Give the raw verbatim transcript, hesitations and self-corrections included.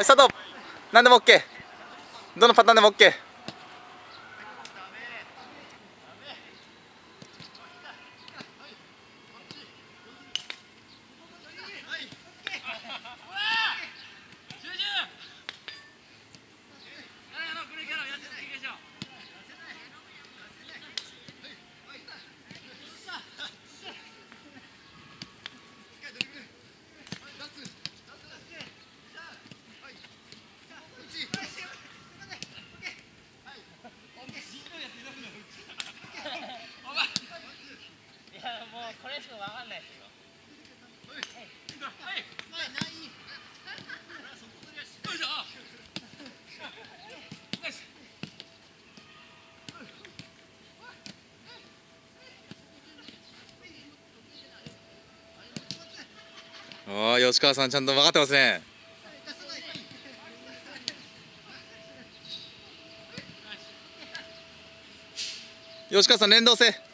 はい、スタート。何でも OK。どのパターンでも OK。 これしかわかんないですよ。 ああ、吉川さんちゃんと分かってますね。吉川さん連動性。